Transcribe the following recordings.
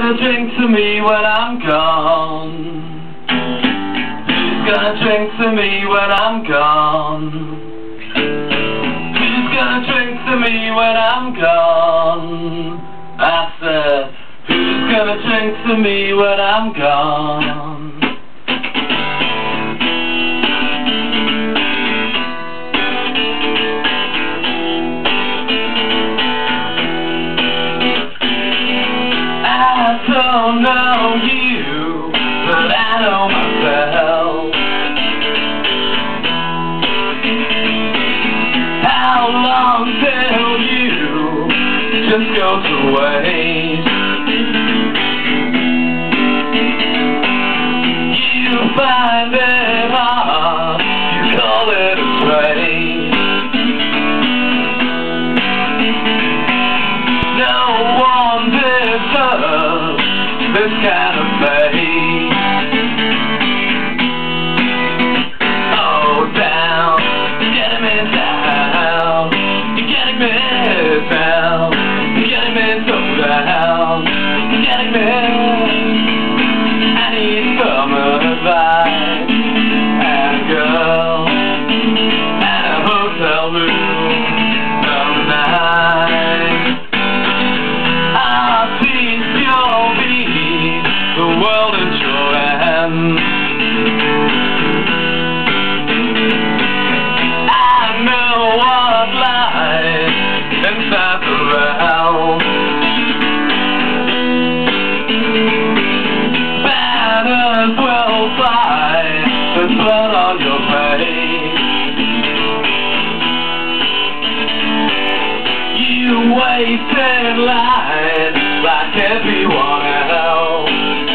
gonna drink to me when I'm gone? Who's gonna drink to me when I'm gone? Who's gonna drink to me when I'm gone? I said, who's gonna drink to me when I'm gone? I don't know you, but I know myself. How long till you just go to waste? You find it hard, you call it a trade. No one deserves this kind of fate. Oh, down, you're getting me down, you're getting me down, you're getting me so down, you're getting me. I need some advice, and a girl, and a hotel room, some night. The world at your end. I know what lies inside the realm. Banners will fly, there's blood on your face. You wait in line like everyone else.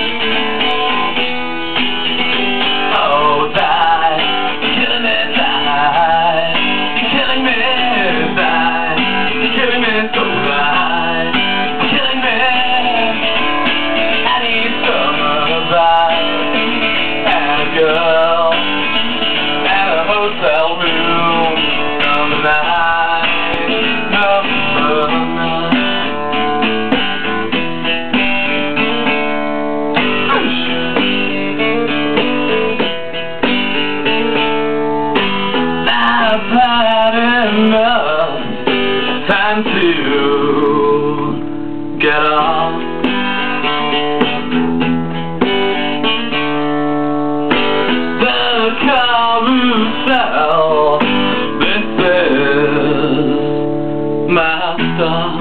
Girl at a hotel room on the night of the night. I've had enough time to get off. Carousel, this is my stop.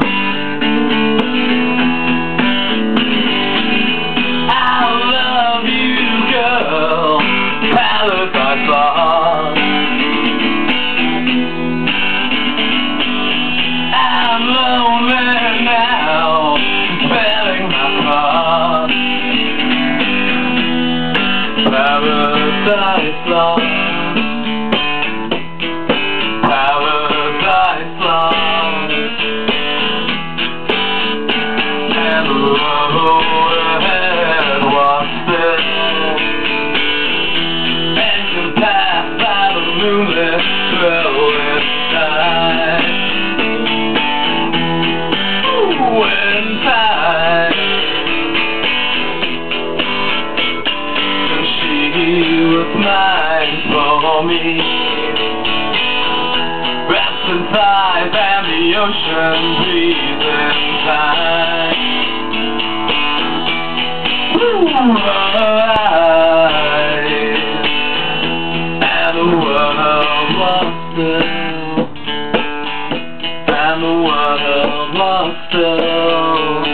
I love you, girl, paradise lost. I'm lonely now, spelling my part. Paradise lost. Paradise lost. And the road ahead was still, encompassed by the moonlit velvet sky. When time was mine for me, wrapped in thighs and the ocean breeze inside. And the world was still, and the world was still.